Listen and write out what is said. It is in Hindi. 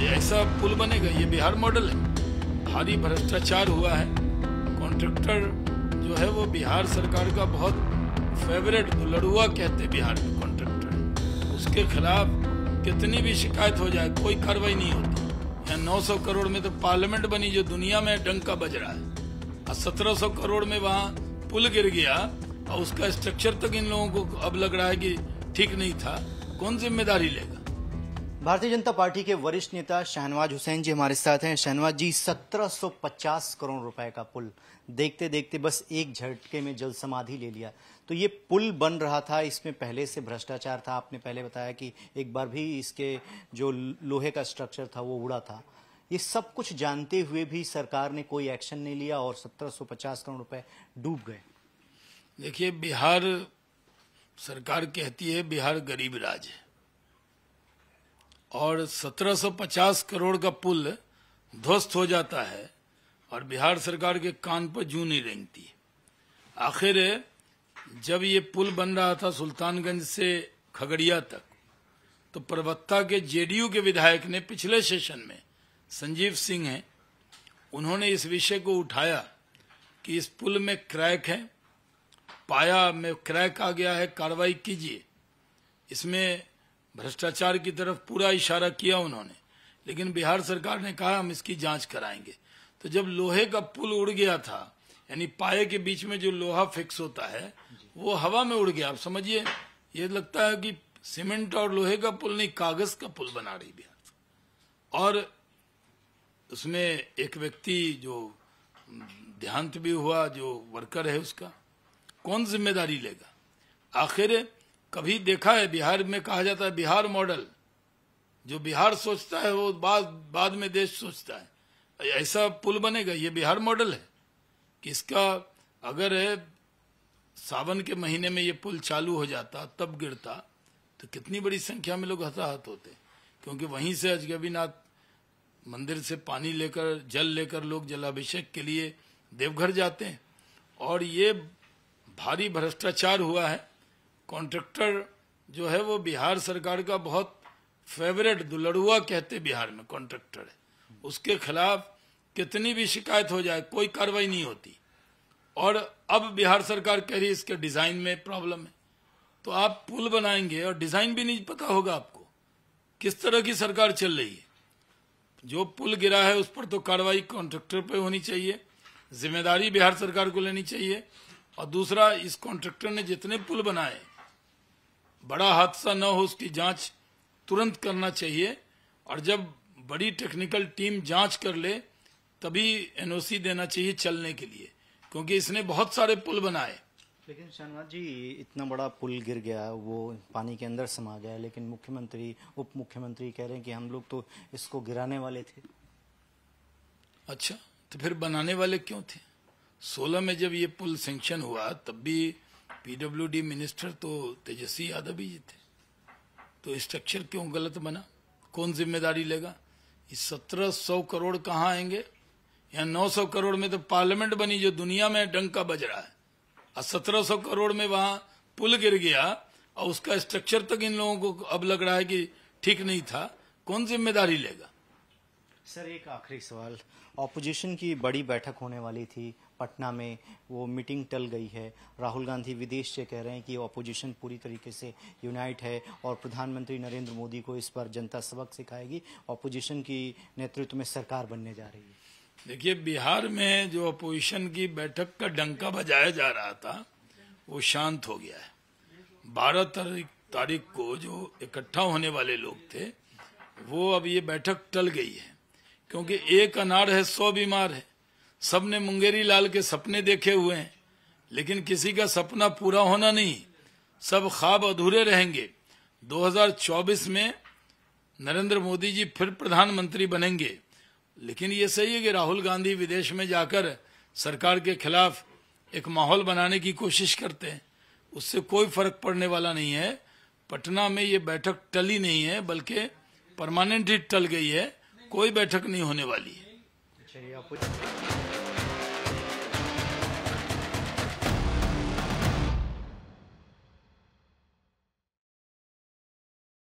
ऐसा पुल बनेगा, ये बिहार मॉडल है। भारी भ्रष्टाचार हुआ है। कॉन्ट्रैक्टर जो है वो बिहार सरकार का बहुत फेवरेट लड़ुआ कहते बिहार में कॉन्ट्रैक्टर, उसके खिलाफ कितनी भी शिकायत हो जाए कोई कार्रवाई नहीं होती। यहाँ 900 करोड़ में तो पार्लियामेंट बनी जो दुनिया में डंका बज रहा है, और 1700 करोड़ में वहाँ पुल गिर गया और उसका स्ट्रक्चर तक इन लोगों को अब लग रहा है कि ठीक नहीं था। कौन जिम्मेदारी लेगा? भारतीय जनता पार्टी के वरिष्ठ नेता शहनवाज हुसैन जी हमारे साथ हैं। शहनवाज जी, 1750 करोड़ रुपए का पुल देखते देखते बस एक झटके में जल समाधि ले लिया। तो ये पुल बन रहा था, इसमें पहले से भ्रष्टाचार था। आपने पहले बताया कि एक बार भी इसके जो लोहे का स्ट्रक्चर था वो उड़ा था। ये सब कुछ जानते हुए भी सरकार ने कोई एक्शन नहीं लिया और 1750 करोड़ रुपए डूब गए। देखिए, बिहार सरकार कहती है बिहार गरीब राज्य है, और 1750 करोड़ का पुल ध्वस्त हो जाता है और बिहार सरकार के कान पर जूं नहीं रेंगती। आखिर जब ये पुल बन रहा था सुल्तानगंज से खगड़िया तक, तो प्रवक्ता के जेडीयू के विधायक ने पिछले सेशन में, संजीव सिंह हैं, उन्होंने इस विषय को उठाया कि इस पुल में क्रैक है, पाया में क्रैक आ गया है, कार्रवाई कीजिए। इसमें भ्रष्टाचार की तरफ पूरा इशारा किया उन्होंने, लेकिन बिहार सरकार ने कहा हम इसकी जांच कराएंगे। तो जब लोहे का पुल उड़ गया था, यानी पाए के बीच में जो लोहा फिक्स होता है वो हवा में उड़ गया। आप समझिए, ये लगता है कि सीमेंट और लोहे का पुल नहीं, कागज का पुल बना रही बिहार। और उसमें एक व्यक्ति जो देहांत भी हुआ, जो वर्कर है, उसका कौन जिम्मेदारी लेगा? आखिर कभी देखा है बिहार में कहा जाता है बिहार मॉडल, जो बिहार सोचता है वो बाद में देश सोचता है। ऐसा पुल बनेगा, ये बिहार मॉडल है कि इसका अगर सावन के महीने में ये पुल चालू हो जाता तब गिरता तो कितनी बड़ी संख्या में लोग हताहत होते, क्योंकि वहीं से अजगबीनाथ मंदिर से पानी लेकर, जल लेकर लोग जलाभिषेक के लिए देवघर जाते हैं। और ये भारी भ्रष्टाचार हुआ है। कॉन्ट्रैक्टर जो है वो बिहार सरकार का बहुत फेवरेट लड़ुआ कहते बिहार में कॉन्ट्रैक्टर है, उसके खिलाफ कितनी भी शिकायत हो जाए कोई कार्रवाई नहीं होती। और अब बिहार सरकार कह रही है इसके डिजाइन में प्रॉब्लम है। तो आप पुल बनाएंगे और डिजाइन भी नहीं पता होगा आपको, किस तरह की सरकार चल रही है। जो पुल गिरा है उस पर तो कार्रवाई कॉन्ट्रैक्टर पे होनी चाहिए, जिम्मेदारी बिहार सरकार को लेनी चाहिए। और दूसरा, इस कॉन्ट्रैक्टर ने जितने पुल बनाए, बड़ा हादसा न हो उसकी जांच तुरंत करना चाहिए। और जब बड़ी टेक्निकल टीम जांच कर ले तभी एनओसी देना चाहिए चलने के लिए, क्योंकि इसने बहुत सारे पुल बनाए। लेकिन शहनवाज जी, इतना बड़ा पुल गिर गया, वो पानी के अंदर समा गया, लेकिन मुख्यमंत्री, उप मुख्यमंत्री कह रहे हैं कि हम लोग तो इसको गिराने वाले थे। अच्छा, तो फिर बनाने वाले क्यों थे? 16 में जब ये पुल सैंक्शन हुआ तब भी पीडब्ल्यूडी मिनिस्टर तो तेजस्वी यादव ही थे। तो स्ट्रक्चर क्यों गलत बना? कौन जिम्मेदारी लेगा? इस 1700 करोड़ कहाँ आएंगे? यहाँ 900 करोड़ में तो पार्लियामेंट बनी जो दुनिया में डंका बज रहा है, और 1700 करोड़ में वहां पुल गिर गया और उसका स्ट्रक्चर तक इन लोगों को अब लग रहा है कि ठीक नहीं था। कौन जिम्मेदारी लेगा? सर, एक आखिरी सवाल। ऑपोजिशन की बड़ी बैठक होने वाली थी पटना में, वो मीटिंग टल गई है। राहुल गांधी विदेश से कह रहे हैं कि ऑपोजिशन पूरी तरीके से यूनाइट है और प्रधानमंत्री नरेंद्र मोदी को इस पर जनता सबक सिखाएगी। ऑपोजिशन की नेतृत्व में सरकार बनने जा रही है। देखिए, बिहार में जो अपोजिशन की बैठक का डंका बजाया जा रहा था वो शांत हो गया है। 12 तारीख को जो इकट्ठा होने वाले लोग थे वो अब ये बैठक टल गई है, क्योंकि एक अनार है 100 बीमार है। सबने मुंगेरी लाल के सपने देखे हुए हैं, लेकिन किसी का सपना पूरा होना नहीं, सब ख्वाब अधूरे रहेंगे। 2024 में नरेंद्र मोदी जी फिर प्रधानमंत्री बनेंगे, लेकिन ये सही है कि राहुल गांधी विदेश में जाकर सरकार के खिलाफ एक माहौल बनाने की कोशिश करते हैं, उससे कोई फर्क पड़ने वाला नहीं है। पटना में ये बैठक टली नहीं है, बल्कि परमानेंट ही टल गई है, कोई बैठक नहीं होने वाली है।